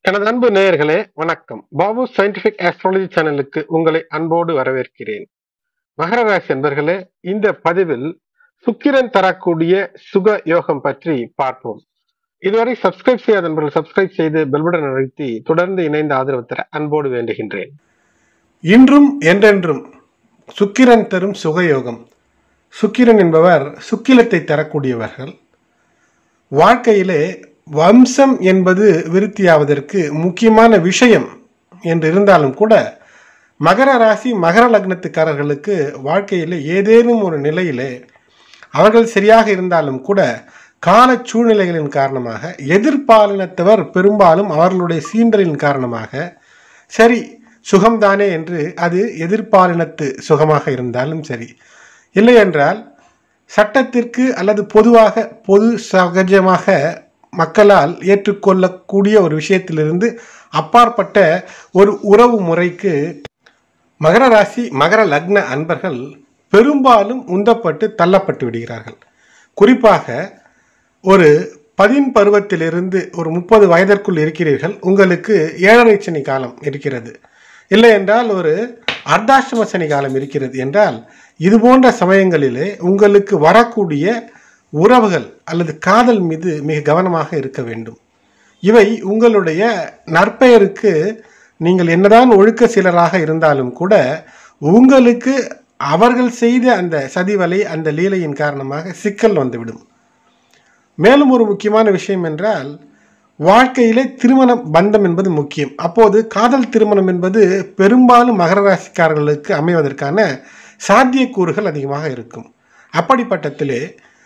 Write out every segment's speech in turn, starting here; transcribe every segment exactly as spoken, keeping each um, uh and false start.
எனது அன்பு நேயர்களே வணக்கம். பாபு சயின்டிபிக் ஆஸ்ட்ராலஜி சேனலுக்கு உங்களை அன்போடு வரவேற்கிறேன். மகர ராசி அன்பர்களே, இந்த பதிவில் சுக்கிரன் தரக்கூடிய சுக யோகம் பற்றி பார்ப்போம். இதுவரை சப்ஸ்கிரைப் செய்யாத நண்பர்கள் சப்ஸ்கிரைப் செய்து பெல்பட்டன் அழுத்தி தொடர்ந்து இணைந்த ஆதரவு தர அன்போடு வேண்டுகின்றேன். இன்றும் என்றென்றும் சுக்கிரன் தரும் சுகயோகம். சுக்கிரன் என்பவர் சுக்கிலத்தை தரக்கூடியவர்கள். வாழ்க்கையிலே வம்சம் என்பது விருத்தியாவதற்கு முக்கியமான விஷயம் என்று இருந்தாலும் கூட மகர ராசி மகர லக்னத்துக்காரர்களுக்கு வாழ்க்கையிலே ஏதேனும் ஒரு நிலையிலே அவர்கள் சரியாக இருந்தாலும் கூட கால சூழ்நிலைகளின் காரணமாக எதிர்பாலினத்தவர் பெரும்பாலும் அவர்களுடைய சீண்டலின் காரணமாக சரி சுகம்தானே என்று அது எதிர்பாலினத்து சுகமாக இருந்தாலும் சரி, இல்லை என்றால் சட்டத்திற்கு அல்லது பொதுவாக பொது சகஜமாக மக்களால் ஏற்றுக்கொள்ளக்கூடிய ஒரு விஷயத்திலிருந்து அப்பாற்பட்ட ஒரு உறவு முறைக்கு மகர ராசி மகர லக்ன அன்பர்கள் பெரும்பாலும் உந்தப்பட்டு தள்ளப்பட்டு விடுகிறார்கள். குறிப்பாக ஒரு பதின் பருவத்திலிருந்து ஒரு முப்பது வயதிற்குள் இருக்கிறீர்கள், உங்களுக்கு ஏழரை சனி காலம் இருக்கிறது, இல்லை என்றால் ஒரு அர்த்தாஷ்டம சனி காலம் இருக்கிறது என்றால் இது போன்ற சமயங்களிலே உங்களுக்கு வரக்கூடிய உறவுகள் அல்லது காதல் மீது மிக கவனமாக இருக்க வேண்டும். இவை உங்களுடைய நற்பெயருக்கு நீங்கள் என்னதான் ஒழுக்க சீலராக இருந்தாலும் கூட உங்களுக்கு அவர்கள் செய்த அந்த சதிவலை அந்த லீலையின் காரணமாக சிக்கல் வந்துவிடும். மேலும் ஒரு முக்கியமான விஷயம் என்றால் வாழ்க்கையிலே திருமண பந்தம் என்பது முக்கியம். அப்போது காதல் திருமணம் என்பது பெரும்பாலும் மகர ராசிக்காரர்களுக்கு அமைவதற்கான சாத்தியக்கூறுகள் அதிகமாக இருக்கும். அப்படிப்பட்டத்திலே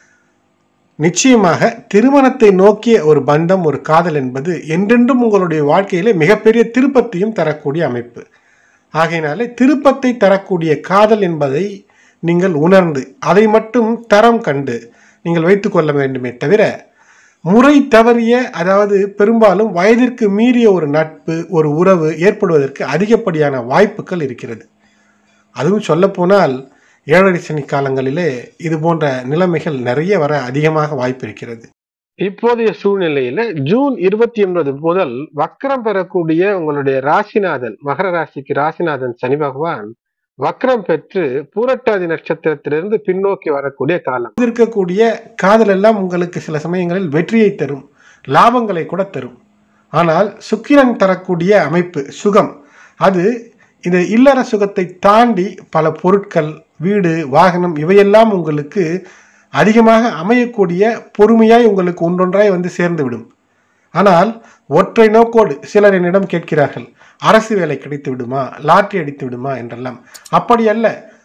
நிச்சயமாக திருமணத்தை நோக்கிய ஒரு பந்தம், ஒரு காதல் என்பது என்றென்றும் உங்களுடைய வாழ்க்கையிலே மிகப்பெரிய திருப்பத்தையும் தரக்கூடிய அமைப்பு. ஆகையினாலே திருப்பத்தை தரக்கூடிய காதல் என்பதை நீங்கள் உணர்ந்து அதை மட்டும் தரம் கண்டு நீங்கள் வைத்துக்கொள்ள வேண்டுமே தவிர முறை தவறிய, அதாவது பெரும்பாலும் வயதிற்கு மீறிய ஒரு நட்பு ஒரு உறவு ஏற்படுவதற்கு அதிகப்படியான வாய்ப்புகள் இருக்கிறது. அதுவும் சொல்லப்போனால் ஏழரை சனி காலங்களிலே இது போன்ற நிலைமைகள் நிறைய வர அதிகமாக வாய்ப்பு இருக்கிறது. இப்போதைய சூழ்நிலையில ஜூன் இருபத்தி ஒன்பது முதல் வக்ரம் பெறக்கூடிய உங்களுடைய ராசிநாதன், மகர ராசிக்கு ராசிநாதன் சனி பகவான் வக்ரம் பெற்று பூரட்டாதி நட்சத்திரத்திலிருந்து பின்னோக்கி வரக்கூடிய காலம். இருக்கக்கூடிய காதல் எல்லாம் உங்களுக்கு சில சமயங்களில் வெற்றியை தரும், லாபங்களை கூட தரும். ஆனால் சுக்கிரன் தரக்கூடிய அமைப்பு சுகம், அது இந்த இல்லற சுகத்தை தாண்டி பல பொருட்கள், வீடு, வாகனம் இவையெல்லாம் உங்களுக்கு அதிகமாக அமையக்கூடிய பொறுமையாய் உங்களுக்கு ஒன்றொன்றாய் வந்து சேர்ந்து விடும். ஆனால் ஒற்றை நோக்கோடு சிலர் என்னிடம் கேட்கிறார்கள், அரசு வேலை கிடைத்து விடுமா, லாட்டரி அடித்து விடுமா என்றெல்லாம். அப்படி அல்ல.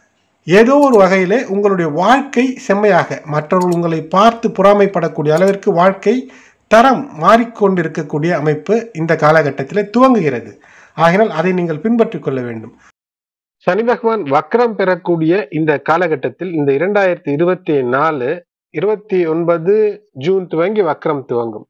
ஏதோ ஒரு வகையிலே உங்களுடைய வாழ்க்கை செம்மையாக மற்றவர்கள் உங்களை பார்த்து பொறாமைப்படக்கூடிய அளவிற்கு வாழ்க்கை தரம் மாறிக்கொண்டிருக்கக்கூடிய அமைப்பு இந்த காலகட்டத்தில் துவங்குகிறது. ஆகினால் அதை நீங்கள் பின்பற்றிக் கொள்ள வேண்டும். சனி பகவான் வக்ரம் பெறக்கூடிய இந்த காலகட்டத்தில் இந்த இரண்டாயிரத்தி இருபத்தி நாலு இருபத்தி ஒன்பது ஜூன் துவங்கி வக்ரம் துவங்கும்.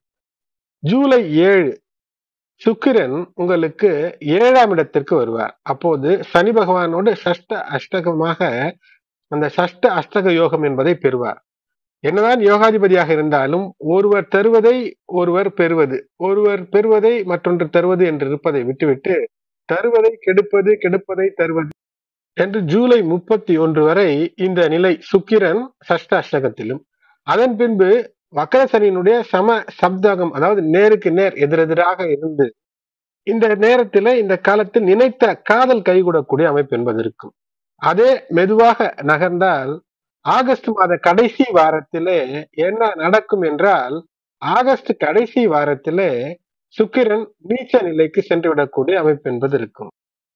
ஜூலை ஏழு சுக்கிரன் உங்களுக்கு ஏழாம் இடத்திற்கு வருவார். அப்போது சனி பகவானோடு சஷ்ட அஷ்டகமாக அந்த சஷ்ட அஷ்டக யோகம் என்பதை பெறுவார். என்னதான் யோகாதிபதியாக இருந்தாலும் ஒருவர் தருவதை ஒருவர் பெறுவது, ஒருவர் பெறுவதை மற்றொன்று தருவது என்று இருப்பதை விட்டுவிட்டு தருவதை கெடுப்பது, கெடுப்பதை தருவது என்று ஜூலை முப்பத்தி ஒன்று வரை இந்த நிலை சுக்கிரன் சஷ்ட அஷ்டகத்திலும், அதன் பின்பு வக்கர சனியினுடைய சம சப்தகம், அதாவது நேருக்கு நேர் எதிரெதிராக இருந்து இந்த நேரத்தில் இந்த காலத்தில் நினைத்த காதல் கைகூடக்கூடிய அமைப்பு என்பது இருக்கும். அதே மெதுவாக நகர்ந்தால் ஆகஸ்ட் மாத கடைசி வாரத்திலே என்ன நடக்கும் என்றால், ஆகஸ்ட் கடைசி வாரத்திலே சுக்கிரன் நீச்ச நிலைக்கு சென்று விடக்கூடிய அமைப்பு என்பது இருக்கும்.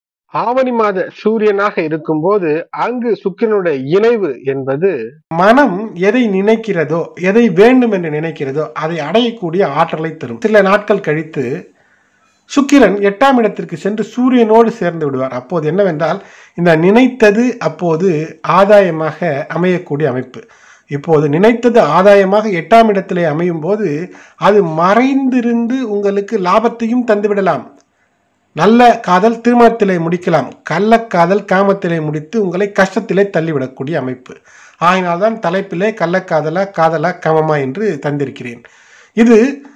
ஆவணி மாத சூரியனாக இருக்கும் போது அங்கு சுக்கிரனுடைய இணைவு என்பது மனம் எதை நினைக்கிறதோ, எதை வேண்டும் என்று நினைக்கிறதோ அதை அடையக்கூடிய ஆற்றலை தரும். சில நாட்கள் கழித்து சுக்கிரன் எட்டாம் இடத்திற்கு சென்று சூரியனோடு சேர்ந்து விடுவார். அப்போது என்னவென்றால் இந்த நினைத்தது அப்போது ஆதாயமாக அமையக்கூடிய அமைப்பு. இப்போது நினைத்தது ஆதாயமாக எட்டாம் இடத்திலே அமையும் போது அது மறைந்திருந்து உங்களுக்கு லாபத்தையும் தந்துவிடலாம். நல்ல காதல் திருமணத்திலே முடிக்கலாம், கள்ளக்காதல் காமத்திலே முடித்து உங்களை கஷ்டத்திலே தள்ளிவிடக்கூடிய அமைப்பு. ஆகினால்தான் தலைப்பிலே கள்ளக்காதலா காதலா காமமா என்று தந்திருக்கிறேன். இது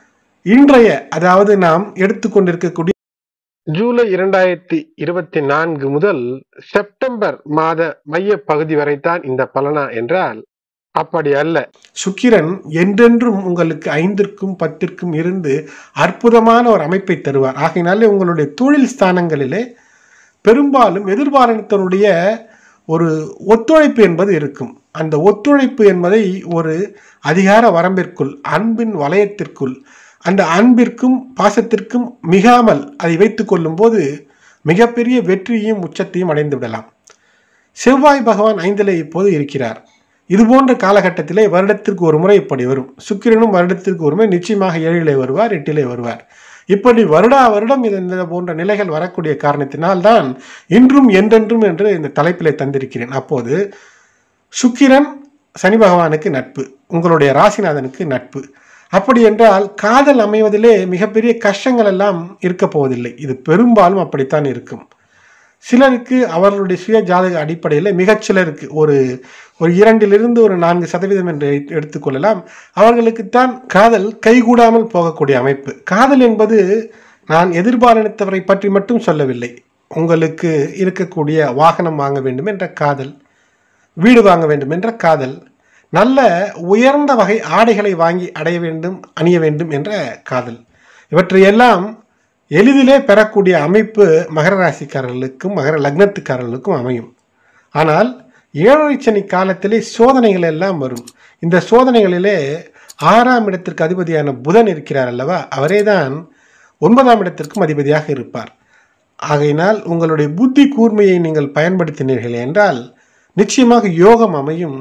இன்றைய அதாவது நாம் எடுத்துக்கொண்டிருக்கக்கூடிய ஜூலை இரண்டாயிரத்தி இருபத்தி நான்கு முதல் செப்டம்பர் மாத மைய பகுதி வரைத்தான் இந்த பலனா என்றால் அப்படி அல்ல. சுக்கிரன் என்றென்றும் உங்களுக்கு ஐந்திற்கும் பத்திற்கும் இருந்து அற்புதமான ஒரு அமைப்பை தருவார். ஆகையினாலே உங்களுடைய தொழில் ஸ்தானங்களிலே பெரும்பாலும் எதிர்பாலினத்தினுடைய ஒரு ஒத்துழைப்பு என்பது இருக்கும். அந்த ஒத்துழைப்பு என்பதை ஒரு அதிகார வரம்பிற்குள், அன்பின் வலயத்திற்குள், அந்த அன்பிற்கும் பாசத்திற்கும் மிகாமல் அதை வைத்துக் கொள்ளும் போது மிகப்பெரிய வெற்றியையும் உச்சத்தையும் அடைந்து விடலாம். செவ்வாய் பகவான் ஐந்திலே இப்போது இருக்கிறார். இது போன்ற காலகட்டத்திலே வருடத்திற்கு ஒரு முறை இப்படி வரும். சுக்கிரனும் வருடத்திற்கு ஒரு முறை நிச்சயமாக ஏழிலே வருவார், எட்டிலே வருவார். இப்படி வருடா வருடம் இந்த போன்ற நிலைகள் வரக்கூடிய காரணத்தினால்தான் இன்றும் என்றென்றும் என்று இந்த தலைப்பிலே தந்திருக்கிறேன். அப்போது சுக்கிரன் சனி பகவானுக்கு நட்பு, உங்களுடைய ராசிநாதனுக்கு நட்பு. அப்படி என்றால் காதல் அமைவதிலே மிகப்பெரிய கஷ்டங்கள் எல்லாம் இருக்க போவதில்லை. இது பெரும்பாலும் அப்படித்தான் இருக்கும். சிலருக்கு அவர்களுடைய சுய ஜாதக அடிப்படையில் மிகச்சிலருக்கு ஒரு ஒரு இரண்டிலிருந்து ஒரு நான்கு சதவீதம் என்று எடுத்துக்கொள்ளலாம், அவர்களுக்குத்தான் காதல் கைகூடாமல் போகக்கூடிய அமைப்பு. காதல் என்பது நான் எதிர்பாலினத்தவரை பற்றி மட்டும் சொல்லவில்லை. உங்களுக்கு இருக்கக்கூடிய வாகனம் வாங்க வேண்டும் என்ற காதல், வீடு வாங்க வேண்டும் என்ற காதல், நல்ல உயர்ந்த வகை ஆடைகளை வாங்கி அடைய வேண்டும், அணிய வேண்டும் என்ற காதல், இவற்றையெல்லாம் எளிதிலே பெறக்கூடிய அமைப்பு மகர ராசிக்காரர்களுக்கும் மகர லக்னத்துக்காரர்களுக்கும் அமையும். ஆனால் ஏழரை சனி காலத்திலே சோதனைகள் எல்லாம் வரும். இந்த சோதனைகளிலே ஆறாம் இடத்திற்கு அதிபதியான புதன் இருக்கிறார் அல்லவா, அவரே தான் ஒன்பதாம் இடத்திற்கும் அதிபதியாக இருப்பார். ஆகையினால் உங்களுடைய புத்தி கூர்மையை நீங்கள் பயன்படுத்தினீர்கள் என்றால் நிச்சயமாக யோகம் அமையும்.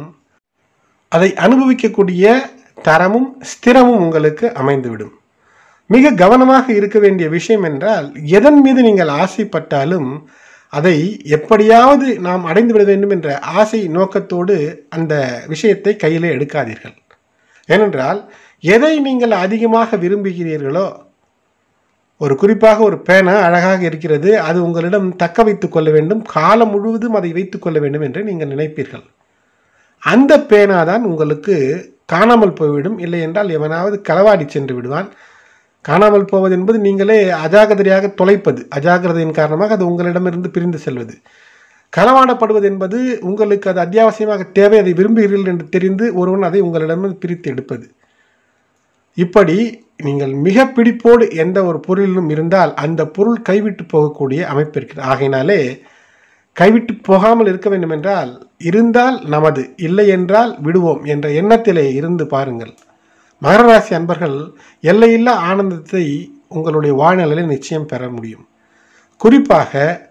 அதை அனுபவிக்கக்கூடிய தரமும் ஸ்திரமும் உங்களுக்கு அமைந்துவிடும். மிக கவனமாக இருக்க வேண்டிய விஷயம் என்றால், எதன் மீது நீங்கள் ஆசைப்பட்டாலும் அதை எப்படியாவது நாம் அடைந்து விட வேண்டும் என்ற ஆசை நோக்கத்தோடு அந்த விஷயத்தை கையிலே எடுக்காதீர்கள். ஏனென்றால் எதை நீங்கள் அதிகமாக விரும்புகிறீர்களோ, ஒரு குறிப்பாக ஒரு பேனா அழகாக இருக்கிறது, அது உங்களிடம் தக்க வைத்துக் கொள்ள வேண்டும், காலம் முழுவதும் அதை வைத்துக் கொள்ள வேண்டும் என்று நீங்கள் நினைப்பீர்கள். அந்த பேனா தான் உங்களுக்கு காணாமல் போய்விடும். இல்லை என்றால் எவனாவது களவாடி சென்று விடுவான். காணாமல் போவது என்பது நீங்களே அஜாகிரதையாக தொலைப்பது, அஜாகிரதையின் காரணமாக அது உங்களிடமிருந்து பிரிந்து செல்வது. களவாடப்படுவது என்பது உங்களுக்கு அது அத்தியாவசியமாக தேவை, அதை விரும்புகிறீர்கள் என்று தெரிந்து ஒருவன் அதை உங்களிடமிருந்து பிரித்து எடுப்பது. இப்படி நீங்கள் மிக பிடிப்போடு எந்த ஒரு பொருளிலும் இருந்தால் அந்த பொருள் கைவிட்டு போகக்கூடிய அமைப்பு இருக்கிறது. ஆகையினாலே கைவிட்டு போகாமல் இருக்க வேண்டும் என்றால், இருந்தால் நமது, இல்லை என்றால் விடுவோம் என்ற எண்ணத்திலே இருந்து பாருங்கள். மகர ராசி அன்பர்கள் எல்லையில்லா ஆனந்தத்தை உங்களுடைய வாழ்நிலையில் நிச்சயம் பெற முடியும். குறிப்பாக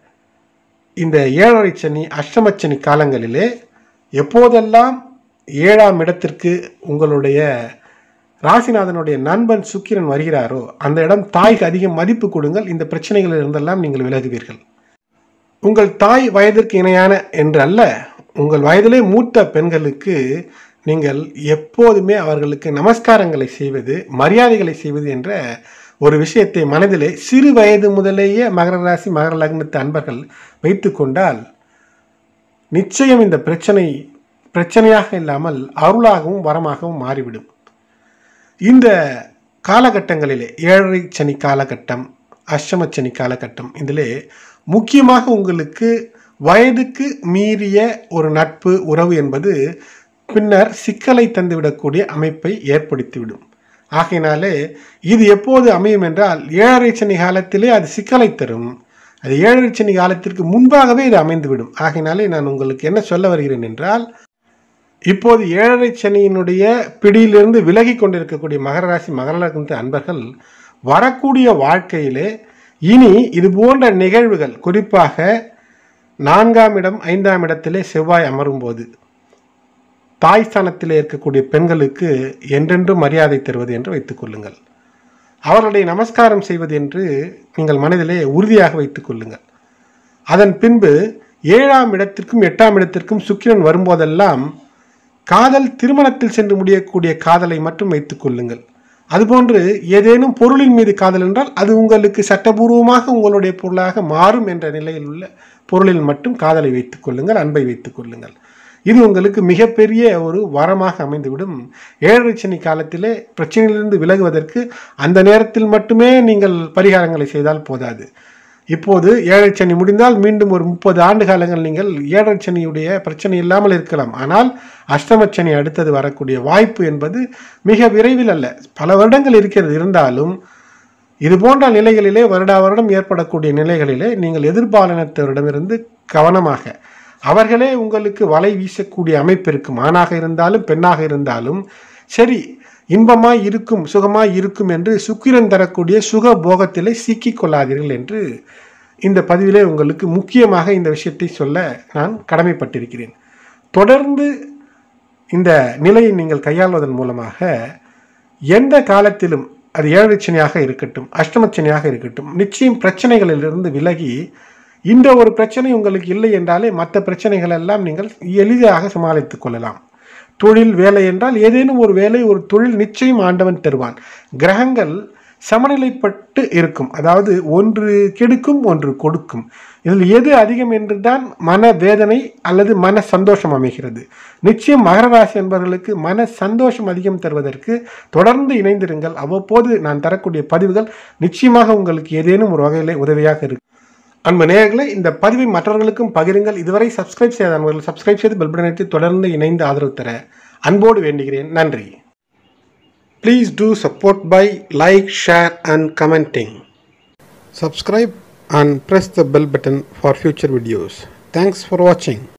இந்த ஏழரை சனி அஷ்டமச்சனி காலங்களிலே எப்போதெல்லாம் ஏழாம் இடத்திற்கு உங்களுடைய ராசிநாதனுடைய நண்பன் சுக்கிரன் வருகிறாரோ அந்த இடம் தாய்க்கு அதிக மதிப்பு கொடுங்கள். இந்த பிரச்சனைகளில் இருந்தெல்லாம் நீங்கள் விலகுவீர்கள். உங்கள் தாய் வயதிற்கு இணையான என்று அல்ல, உங்கள் வயதிலே மூத்த பெண்களுக்கு நீங்கள் எப்போதுமே அவர்களுக்கு நமஸ்காரங்களை செய்வது, மரியாதைகளை செய்வது என்ற ஒரு விஷயத்தை மனதிலே சிறு வயது முதலேயே மகர ராசி மகர லக்னத்து அன்பர்கள் வைத்து கொண்டால் நிச்சயம் இந்த பிரச்சனை பிரச்சனையாக இல்லாமல் அருளாகவும் வரமாகவும் மாறிவிடும். இந்த காலகட்டங்களிலே ஏழரை சனி காலகட்டம், அஷ்டமச்சனி காலகட்டம், இதிலே முக்கியமாக உங்களுக்கு வயதுக்கு மீறிய ஒரு நட்பு உறவு என்பது பின்னர் சிக்கலை தந்துவிடக்கூடிய அமைப்பை ஏற்படுத்திவிடும். ஆகையினாலே இது எப்போது அமையும் என்றால் ஏழரை சனி காலத்திலே அது சிக்கலை தரும். அது ஏழரை சனி காலத்திற்கு முன்பாகவே இது அமைந்துவிடும். ஆகையினாலே நான் உங்களுக்கு என்ன சொல்ல வருகிறேன் என்றால், இப்போது ஏழரை சனியினுடைய பிடியிலிருந்து விலகி கொண்டிருக்கக்கூடிய மகர ராசி மகர லக்னத்து அன்பர்கள் வரக்கூடிய வாழ்க்கையிலே இனி இது போன்ற நிகழ்வுகள், குறிப்பாக நான்காம் இடம் ஐந்தாம் இடத்திலே செவ்வாய் அமரும் போது தாய் ஸ்தானத்திலே இருக்கக்கூடிய பெண்களுக்கு என்றென்றும் மரியாதை தருவது என்று வைத்துக் கொள்ளுங்கள். அவர்களுடைய நமஸ்காரம் செய்வது என்று நீங்கள் மனதிலே உறுதியாக வைத்துக் கொள்ளுங்கள். அதன் பின்பு ஏழாம் இடத்திற்கும் எட்டாம் இடத்திற்கும் சுக்கிரன் வரும்போதெல்லாம் காதல் திருமணத்தில் சென்று முடியக்கூடிய காதலை மட்டும் வைத்துக் கொள்ளுங்கள். அதுபோன்று ஏதேனும் பொருளின் மீது காதல் என்றால் அது உங்களுக்கு சட்டபூர்வமாக உங்களுடைய பொருளாக மாறும் என்ற நிலையில் உள்ள பொருளில் மட்டும் காதலை வைத்துக் கொள்ளுங்கள், அன்பை வைத்துக் கொள்ளுங்கள். இது உங்களுக்கு மிகப்பெரிய ஒரு வரமாக அமைந்துவிடும். ஏழரை சனி காலத்திலே பிரச்சனையிலிருந்து விலகுவதற்கு அந்த நேரத்தில் மட்டுமே நீங்கள் பரிகாரங்களை செய்தால் போதாது. இப்போது ஏழரை சனி முடிந்தால் மீண்டும் ஒரு முப்பது ஆண்டு காலங்கள் நீங்கள் ஏழரை சனியுடைய பிரச்சனை இல்லாமல் இருக்கலாம். ஆனால் அஷ்டமச்சனி அடுத்தது வரக்கூடிய வாய்ப்பு என்பது மிக விரைவில் அல்ல, பல வருடங்கள் இருக்கிறது. இருந்தாலும் இது போன்ற நிலைகளிலே வருடா வருடம் ஏற்படக்கூடிய நிலைகளிலே நீங்கள் எதிர்பாலினத்தவரிடமிருந்து கவனமாக, அவர்களே உங்களுக்கு வலை வீசக்கூடிய அமைப்பு இருக்கும். ஆணாக இருந்தாலும் பெண்ணாக இருந்தாலும் சரி, இன்பமாய் இருக்கும் சுகமாய் இருக்கும் என்று சுக்கிரன் தரக்கூடிய சுக போகத்திலே சிக்கிக் கொள்ளாதீர்கள் என்று இந்த பதிவிலே உங்களுக்கு முக்கியமாக இந்த விஷயத்தை சொல்ல நான் கடமைப்பட்டிருக்கிறேன். தொடர்ந்து இந்த நிலையை நீங்கள் கையாள்வதன் மூலமாக எந்த காலத்திலும், அது ஏழரை சனியாக இருக்கட்டும் அஷ்டமச்சனியாக இருக்கட்டும், நிச்சயம் பிரச்சனைகளிலிருந்து விலகி, இந்த ஒரு பிரச்சனை உங்களுக்கு இல்லை என்றாலே மற்ற பிரச்சனைகள் எல்லாம் நீங்கள் எளிதாக சமாளித்துக் கொள்ளலாம். தொழில் வேலை என்றால் ஏதேனும் ஒரு வேலை ஒரு தொழில் நிச்சயம் ஆண்டவன் தருவான். கிரகங்கள் சமநிலைப்பட்டு இருக்கும், அதாவது ஒன்று கெடுக்கும் ஒன்று கொடுக்கும். இதில் எது அதிகம் என்றுதான் மன வேதனை அல்லது மன சந்தோஷம் அமைகிறது. நிச்சயம் மகர ராசி என்பவர்களுக்கு மன சந்தோஷம் அதிகம் தருவதற்கு தொடர்ந்து இணைந்திருங்கள். அவ்வப்போது நான் தரக்கூடிய பதிவுகள் நிச்சயமாக உங்களுக்கு ஏதேனும் ஒரு வகையில் உதவியாக இருக்கும். அன்பு நேயர்களே, இந்த பதிவை மற்றவர்களுக்கும் பகிருங்கள். இதுவரை சப்ஸ்கிரைப் செய்யாதவர்கள் சப்ஸ்கிரைப் செய்து பெல் பட்டனை அழுத்தி தொடர்ந்து இணைந்து ஆதரவு தர அன்போடு வேண்டுகிறேன். நன்றி. Please do support by like, share and commenting. Subscribe and press the bell button for future videos. Thanks for watching.